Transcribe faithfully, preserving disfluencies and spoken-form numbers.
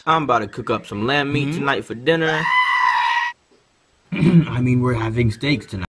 I'm about to cook up some lamb meat Mhm. tonight for dinner. I mean, we're having steaks tonight.